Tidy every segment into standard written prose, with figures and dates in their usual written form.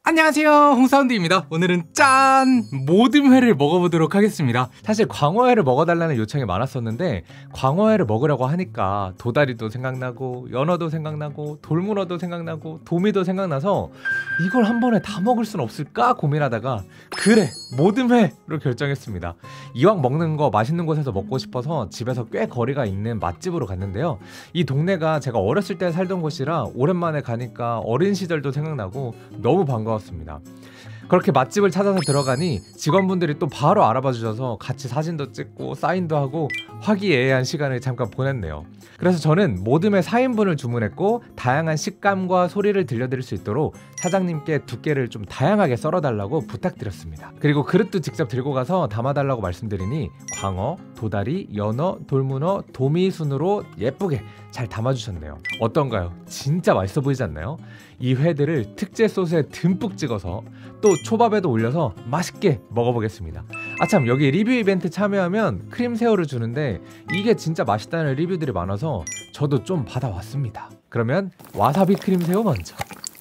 안녕하세요, 홍사운드입니다. 오늘은 짠! 모듬 회를 먹어보도록 하겠습니다. 사실 광어회를 먹어달라는 요청이 많았었는데 광어회를 먹으려고 하니까 도다리도 생각나고 연어도 생각나고 돌문어도 생각나고 도미도 생각나서 이걸 한 번에 다 먹을 순 없을까 고민하다가 그래! 모듬회로 결정했습니다. 이왕 먹는 거 맛있는 곳에서 먹고 싶어서 집에서 꽤 거리가 있는 맛집으로 갔는데요. 이 동네가 제가 어렸을 때 살던 곳이라 오랜만에 가니까 어린 시절도 생각나고 너무 반가웠습니다. 그렇게 맛집을 찾아서 들어가니 직원분들이 또 바로 알아봐 주셔서 같이 사진도 찍고 사인도 하고 화기애애한 시간을 잠깐 보냈네요. 그래서 저는 모듬회 4인분을 주문했고 다양한 식감과 소리를 들려드릴 수 있도록 사장님께 두께를 좀 다양하게 썰어달라고 부탁드렸습니다. 그리고 그릇도 직접 들고 가서 담아달라고 말씀드리니 광어, 도다리, 연어, 돌문어, 도미 순으로 예쁘게 잘 담아주셨네요. 어떤가요? 진짜 맛있어 보이지 않나요? 이 회들을 특제 소스에 듬뿍 찍어서 또 초밥에도 올려서 맛있게 먹어보겠습니다. 아참, 여기 리뷰 이벤트 참여하면 크림 새우를 주는데 이게 진짜 맛있다는 리뷰들이 많아서 저도 좀 받아왔습니다. 그러면 와사비 크림 새우 먼저.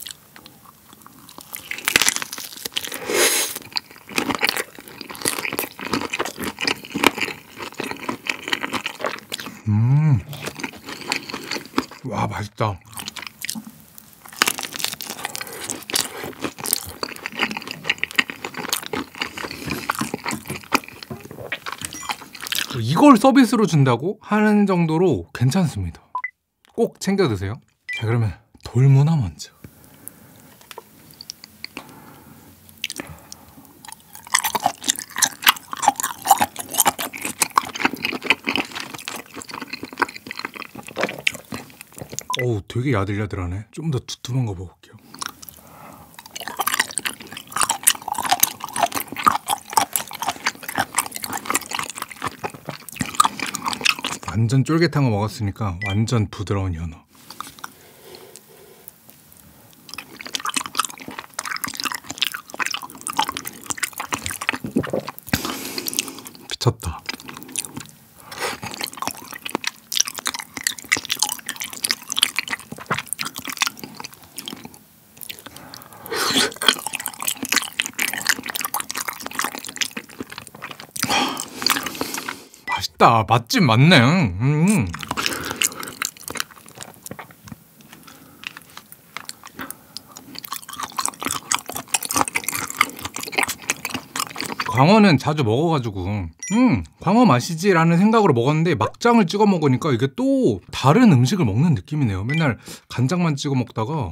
와, 맛있다. 이걸 서비스로 준다고 하는 정도로 괜찮습니다. 꼭 챙겨 드세요. 자, 그러면 돌문어 먼저. 어우, 되게 야들야들하네. 좀 더 두툼한 거 먹을게요. 완전 쫄깃한 거 먹었으니까 완전 부드러운 연어. 미쳤다. 맛있다. 맛집 맞네. 광어는 자주 먹어가지고 광어 맛이지 라는 생각으로 먹었는데 막장을 찍어 먹으니까 이게 또 다른 음식을 먹는 느낌이네요. 맨날 간장만 찍어 먹다가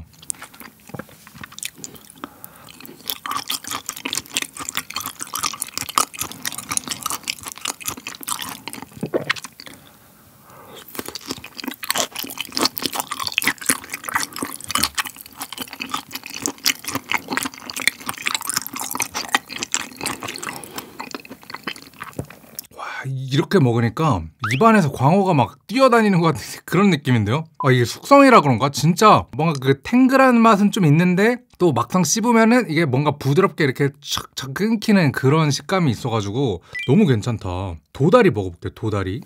이렇게 먹으니까 입안에서 광어가 막 뛰어다니는 것 같은 그런 느낌인데요. 이게 숙성이라 그런가? 진짜 뭔가 그 탱글한 맛은 좀 있는데 또 막상 씹으면은 이게 뭔가 부드럽게 이렇게 착착 끊기는 그런 식감이 있어가지고 너무 괜찮다. 도다리 먹어볼게요. 도다리.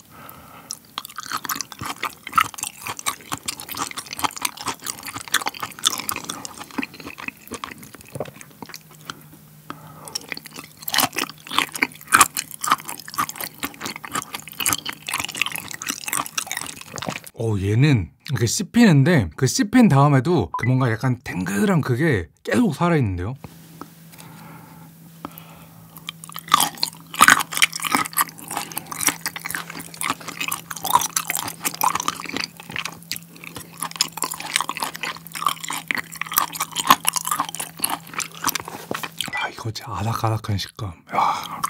얘는 이렇게 씹히는데 그 씹힌 다음에도 그 뭔가 약간 탱글한 그게 계속 살아있는데요. 이거지. 아삭아삭한 식감. 야.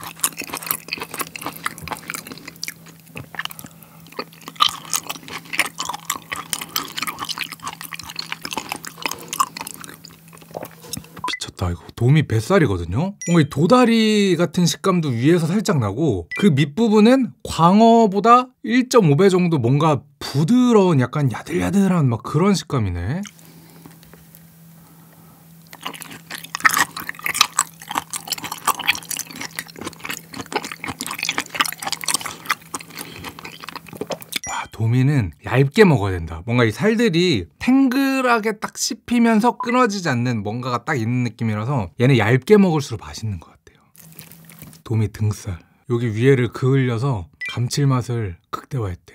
이거 도미 뱃살이거든요. 이 도다리 같은 식감도 위에서 살짝 나고 그 밑부분은 광어보다 1.5배 정도 뭔가 부드러운 약간 야들야들한 막 그런 식감이네. 도미는 얇게 먹어야 된다. 뭔가 이 살들이 탱글하게 딱 씹히면서 끊어지지 않는 뭔가가 딱 있는 느낌이라서 얘는 얇게 먹을수록 맛있는 것 같아요. 도미 등살 여기 위에를 그을려서 감칠맛을 극대화했대요.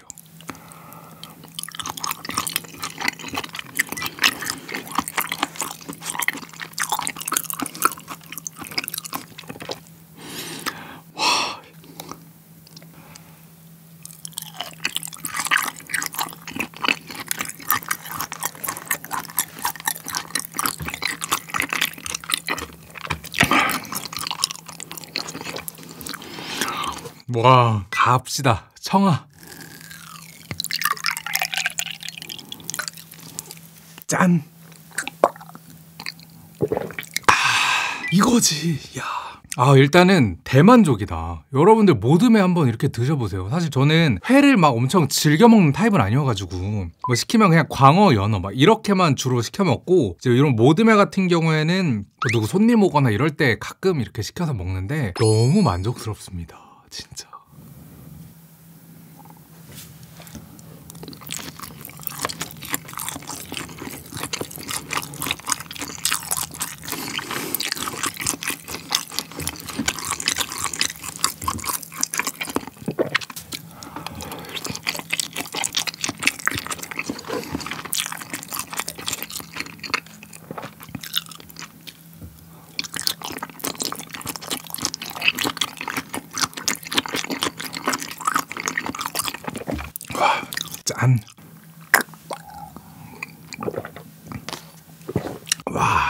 와, 갑시다. 청아. 짠. 이거지. 야. 일단은 대만족이다. 여러분들 모듬회 한번 이렇게 드셔보세요. 사실 저는 회를 막 엄청 즐겨 먹는 타입은 아니어가지고 뭐 시키면 그냥 광어, 연어 막 이렇게만 주로 시켜 먹고, 이제 이런 모듬회 같은 경우에는 누구 손님 오거나 이럴 때 가끔 이렇게 시켜서 먹는데 너무 만족스럽습니다. 진짜. 짠. 와.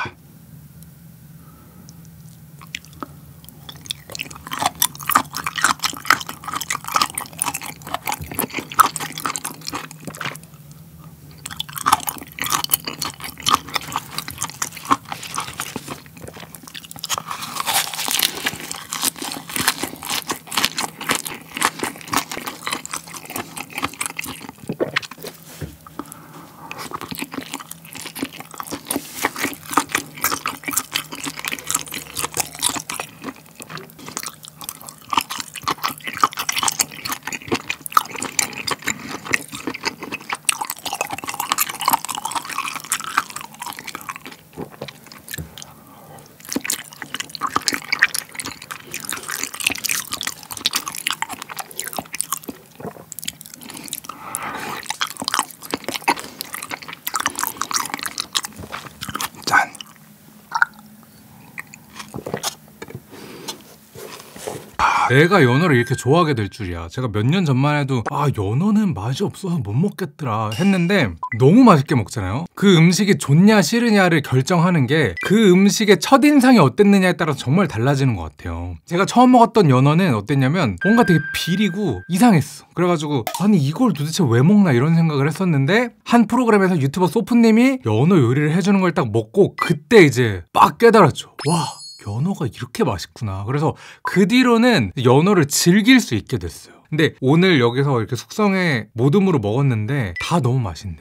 내가 연어를 이렇게 좋아하게 될 줄이야. 제가 몇 년 전만 해도 연어는 맛이 없어서 못 먹겠더라 했는데 너무 맛있게 먹잖아요. 그 음식이 좋냐 싫으냐를 결정하는 게 그 음식의 첫인상이 어땠느냐에 따라서 정말 달라지는 것 같아요. 제가 처음 먹었던 연어는 어땠냐면 뭔가 되게 비리고 이상했어. 그래가지고 아니 이걸 도대체 왜 먹나 이런 생각을 했었는데, 한 프로그램에서 유튜버 소프님이 연어 요리를 해주는 걸 딱 먹고 그때 이제 막 깨달았죠. 와, 연어가 이렇게 맛있구나. 그래서 그 뒤로는 연어를 즐길 수 있게 됐어요. 근데 오늘 여기서 이렇게 숙성해 모듬으로 먹었는데 다 너무 맛있네.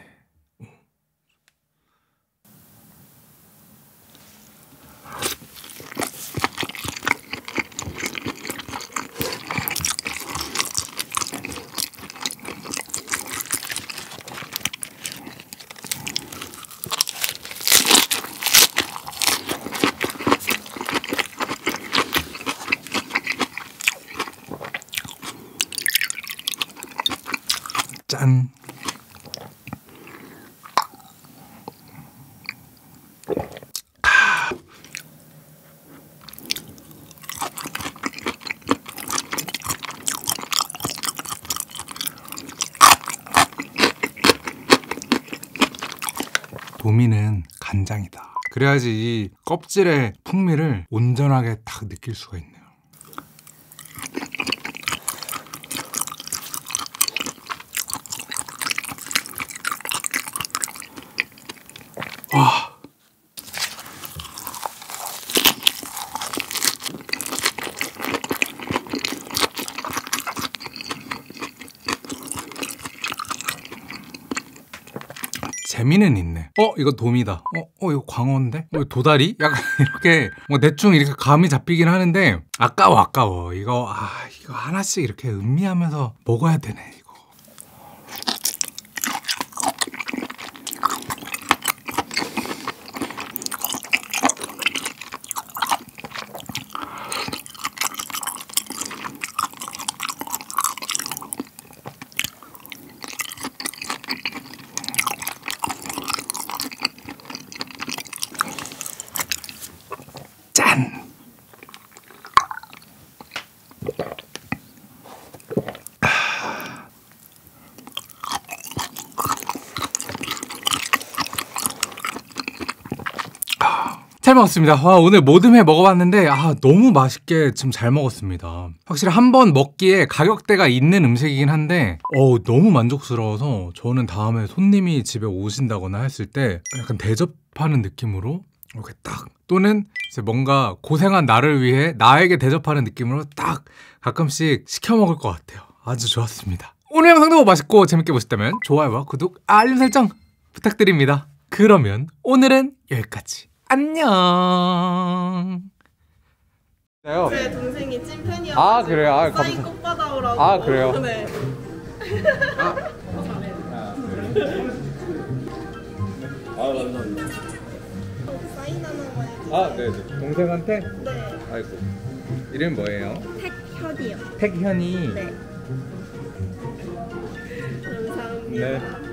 짠. 도미는 간장이다. 그래야지 이 껍질의 풍미를 온전하게 딱 느낄 수가 있네요. 와. 재미는 있네. 이거 도미다. 이거 광어인데? 이거 도다리? 약간 이렇게 뭐 대충 이렇게 감이 잡히긴 하는데 아까워. 이거 하나씩 이렇게 음미하면서 먹어야 되네. 이거. 잘 먹었습니다. 오늘 모듬회 먹어봤는데 너무 맛있게 지금 잘 먹었습니다. 확실히 한 번 먹기에 가격대가 있는 음식이긴 한데 너무 만족스러워서 저는 다음에 손님이 집에 오신다거나 했을 때 약간 대접하는 느낌으로 이렇게 딱, 또는 이제 뭔가 고생한 나를 위해 나에게 대접하는 느낌으로 딱 가끔씩 시켜 먹을 것 같아요. 아주 좋았습니다. 오늘 영상도 맛있고 재밌게 보셨다면 좋아요와 구독, 알림 설정 부탁드립니다. 그러면 오늘은 여기까지. 안녕. 제 동생이 찐팬이어서 그래요? 사인 꼭 받아오라고. 그래요? 네. 감사합니다. 사인 하나만 해주세요. 네네. 동생한테? 네. 아이고. 이름 뭐예요? 택현이요. 택현이. 네. 감사합니다. 네.